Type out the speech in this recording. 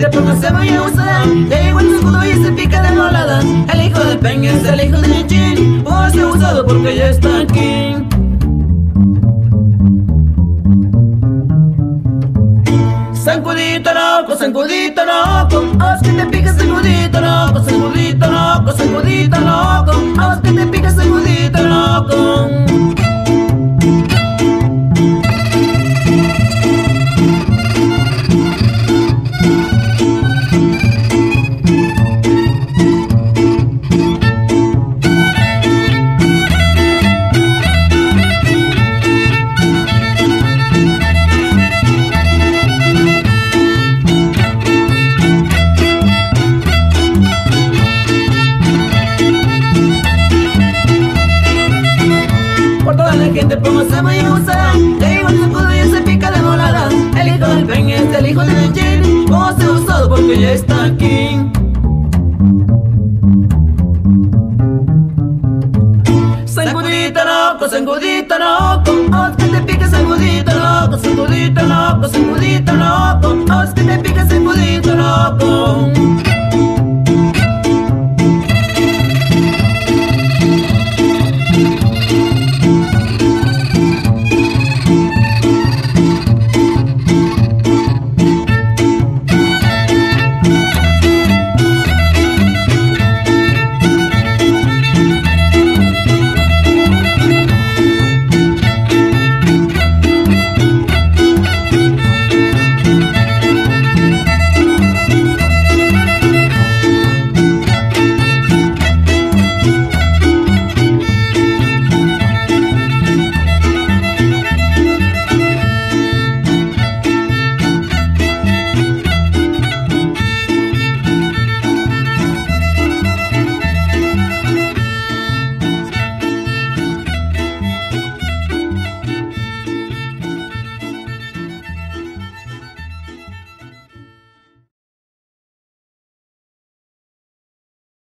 le pongo cebolla usada, le igual su escudo y se pica de volada. El hijo del Peña es el hijo de Chin, por ser usado porque ya está aquí. Sancudito loco, a vos que te pica sancudito loco, sancudito loco, sancudito loco, a vos que te pica sancudito loco.